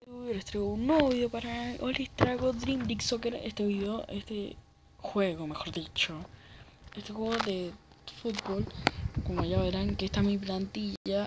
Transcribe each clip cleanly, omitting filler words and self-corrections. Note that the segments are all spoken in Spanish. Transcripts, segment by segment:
Les traigo un nuevo video para... Hoy les traigo Dream League Soccer. Este juego, mejor dicho. Este juego de fútbol. Como ya verán que esta es mi plantilla.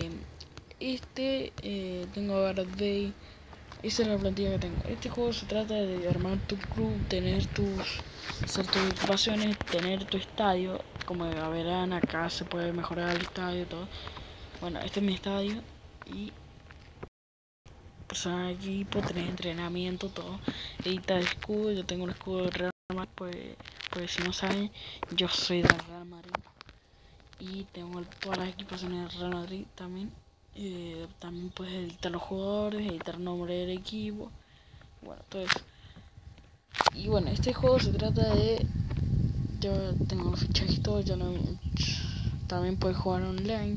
Tengo a Gareth Bale. Esa es la plantilla que tengo. Este juego se trata de armar tu club, hacer tus equipaciones, tener tu estadio. Como ya verán, acá se puede mejorar el estadio y todo. Bueno, este es mi estadio. Y personal de equipo, tener entrenamiento, todo. Editar el escudo, yo tengo un escudo de Real Madrid, pues si no saben, yo soy del Real Madrid. Y tengo todas las equipaciones del Real Madrid también. También puedes editar los jugadores, editar el nombre del equipo. Bueno, todo eso. Y bueno, este juego se trata de... Yo tengo los fichajes y todo, también puedes jugar online.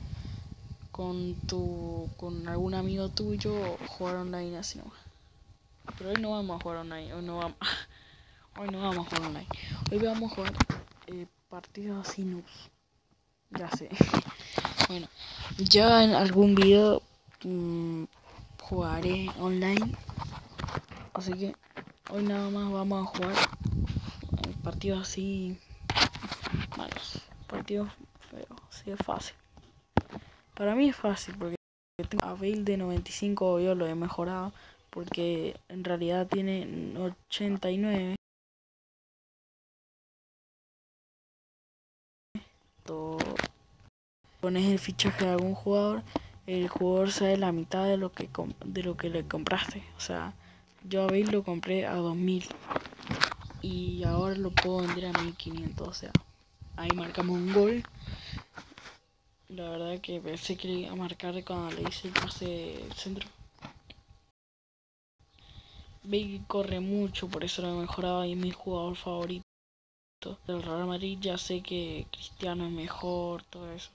Con algún amigo tuyo o jugar online así nomás. Pero hoy no vamos a jugar online, hoy no vamos a jugar online. Hoy vamos a jugar partidos así noobs. Ya sé. Bueno, ya en algún video jugaré online. Así que hoy nada más vamos a jugar partidos así malos. Partidos feos, así es fácil. Para mí es fácil porque tengo a Bale de 95, yo lo he mejorado. Porque en realidad tiene 89. Pones el fichaje de algún jugador, el jugador sale la mitad de lo que le compraste. O sea, yo a Bale lo compré a 2000 y ahora lo puedo vender a 1500. O sea, ahí marcamos un gol. La verdad que pensé que le iba a marcar cuando le hice el pase del centro. Bale corre mucho, por eso lo he mejorado y es mi jugador favorito del Real Madrid. Ya sé que Cristiano es mejor, todo eso.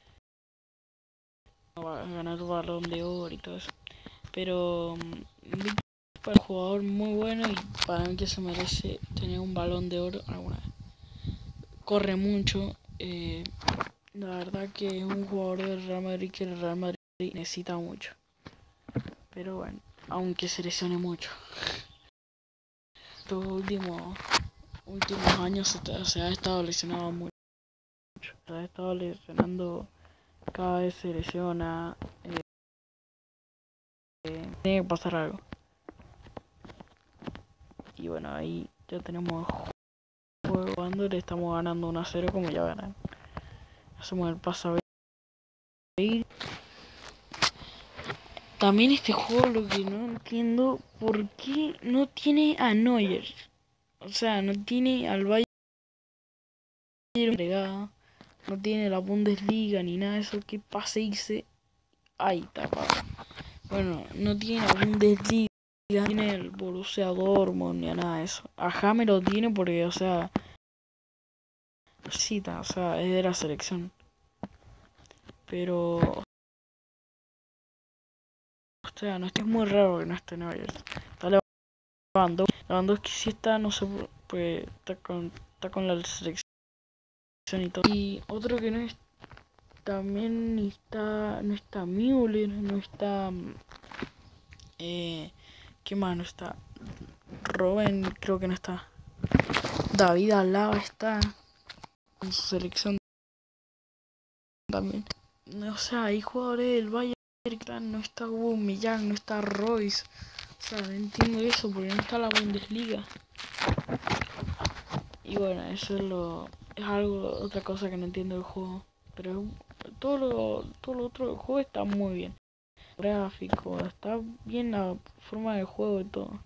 Va a ganar el Balón de Oro y todo eso. Pero es un jugador muy bueno y para mí que se merece tener un Balón de Oro alguna vez. Corre mucho. La verdad que es un jugador del Real Madrid que el Real Madrid necesita mucho. Pero bueno, aunque se lesione mucho. Estos últimos años se ha estado lesionando mucho. Se ha estado lesionando, cada vez se lesiona. Tiene que pasar algo. Y bueno, ahí ya tenemos el juego cuando le estamos ganando 1-0, como ya verán. Hacemos el paso a ver. También este juego, lo que no entiendo, ¿por qué no tiene a Neuer? O sea, no tiene al Bayern agregado, no tiene la Bundesliga ni nada de eso. ¿Qué pase hice? Ahí está, bueno, no tiene la Bundesliga, no tiene el Borussia Dortmund ni nada de eso. A James lo tiene porque, o sea, cita, o sea, es de la selección. Pero, o sea, no es muy raro que no esté Neuer. Está Lewandowski sí está, no sé, pues está con la selección y todo. Y otro que no es, también no está Müller, no está, ¿qué más no está? Robben creo que no está. David Alaba está en su selección también. O sea, hay jugadores del Bayern, no está Aubameyang, no está Royce. O sea, no entiendo eso porque no está la Bundesliga. Y bueno, eso es otra cosa que no entiendo del juego. Pero todo lo otro del juego está muy bien. Gráfico, está bien la forma del juego y todo.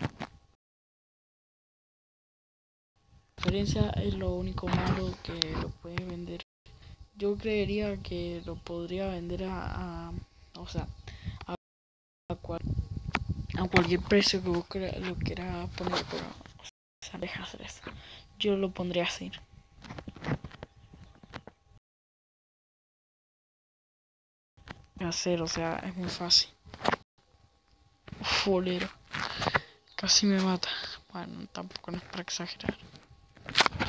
La diferencia es lo único malo que lo puede vender. Yo creería que lo podría vender o sea, a, a cualquier precio que vos lo quieras poner, pero o sea, deja hacer eso. Yo lo pondría así. Hacer, o sea, es muy fácil. Bolero. Casi me mata. Bueno, tampoco no es para exagerar.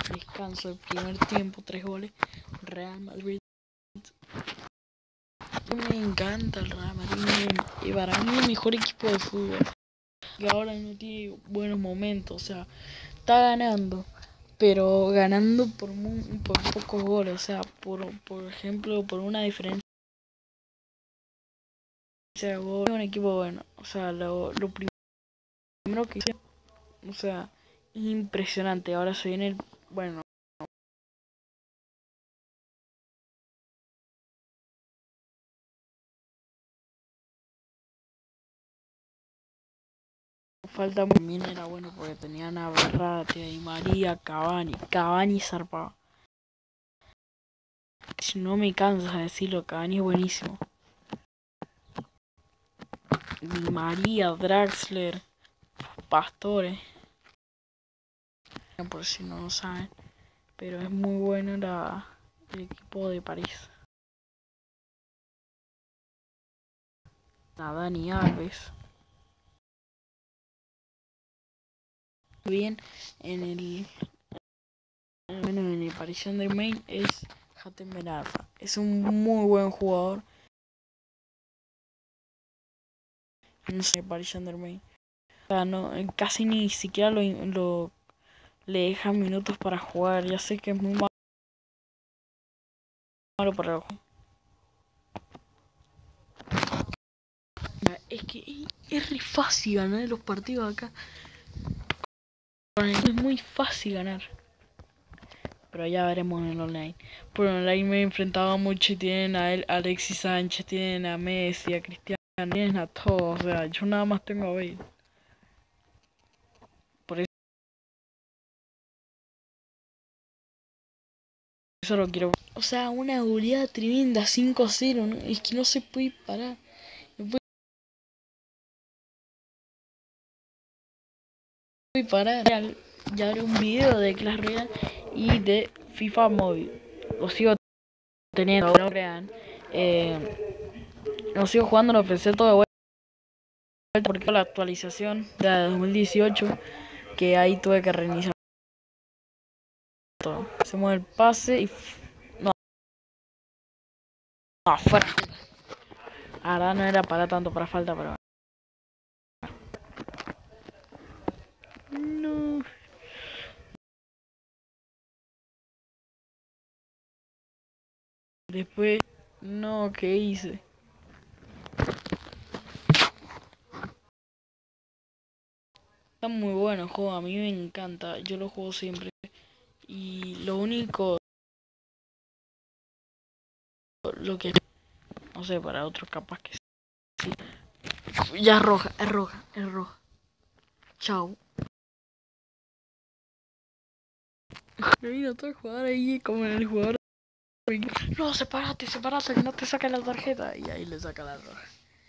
Descanso el primer tiempo, 3 goles. Real Madrid Me encanta el Real Madrid y para mí es el mejor equipo de fútbol. Que ahora no tiene buenos momentos, o sea, está ganando, pero ganando por pocos goles, o sea, por ejemplo, por una diferencia de gol. Es un equipo bueno, o sea, lo primero que hice, o sea, es impresionante. Ahora se viene bueno, falta también era bueno porque tenían a Berratti, a Di María, Cavani zarpaba. Si no me cansas de decirlo, Cavani es buenísimo. Di María, Draxler, Pastore, por si no lo saben, pero es muy bueno el equipo de París. A Dani Alves. Bien, en el Paris Saint-Germain es Hatem Ben Arfa. Es un muy buen jugador. No sé, Paris Saint-Germain. O sea, no, casi ni siquiera le dejan minutos para jugar. Ya sé que es muy malo para el juego. Es que es re fácil ganar los partidos acá. Es muy fácil ganar. Pero ya veremos en el online. Por online me enfrentaba mucho y tienen a Alexis Sánchez, tienen a Messi, a Cristiano, tienen a todos. O sea, yo nada más tengo a Bale. Por eso lo quiero. O sea, una goleada tremenda, 5-0. ¿No? Es que no se puede parar. No puede parar. Ya haré un video de Clash Royale y de FIFA Móvil. Lo sigo teniendo, no crean. Lo sigo jugando, lo pensé todo de vuelta porque la actualización de 2018 que ahí tuve que reiniciar todo. Hacemos el pase y no, fuera. Ahora no era para tanto, para falta, pero no. Después, no, ¿qué hice? Está muy bueno el juego, a mí me encanta, yo lo juego siempre. Y lo único, lo que, no sé, para otros capaz que sí. Ya es roja, es roja, es roja. Chao. Me vino todo el jugador ahí como en el jugador. No, sepárate, que no te saque la tarjeta. Y ahí le saca la roja.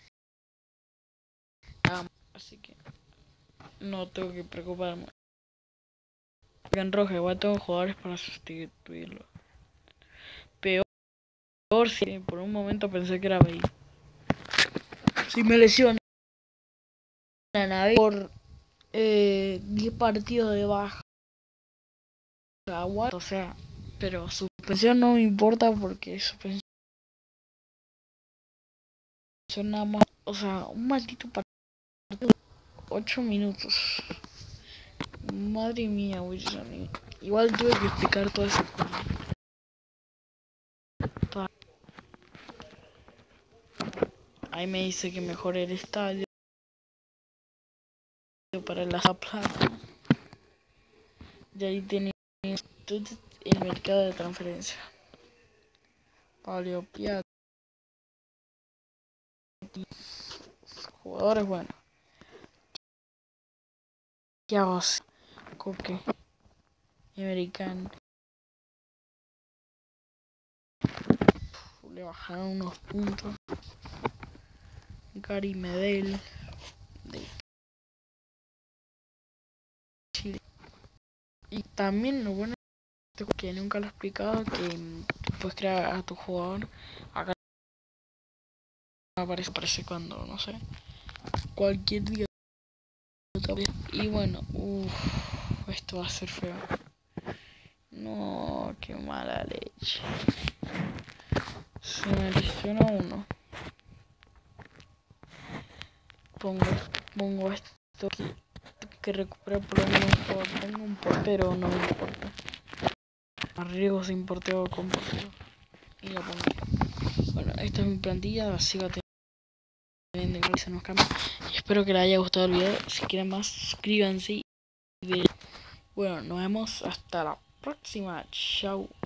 Así que no tengo que preocuparme. En roja, igual tengo jugadores para sustituirlo. Peor si por un momento pensé que era Bale. Si me lesiona la nave por 10 partidos de baja. O sea, pero suspensión no me importa porque suspensión nada más. O sea, un maldito partido. 8 minutos. Madre mía, Wilson. Igual tuve que explicar todo eso. Ahí me dice que mejore el estadio para la plata. Y ahí tenés el mercado de transferencia. Pablo Piatti. Jugadores buenos. ¿Qué hago? Coque. American. Le bajaron unos puntos. Gary Medel. De Chile. Y también lo bueno es que nunca lo he explicado, que puedes crear a tu jugador. Acá aparece cuando, no sé, cualquier día. Y bueno, esto va a ser feo. No, qué mala leche. Se me lesionó uno. pongo esto aquí, que recupera por lo menos tengo un portero, no me importa. Arriesgo sin portero con portero. Y lo pongo. Bueno, esta es mi plantilla, así va teniendo que se nos cambia. Y espero que les haya gustado el video. Si quieren más, suscríbanse. Bueno, nos vemos hasta la próxima. Chao.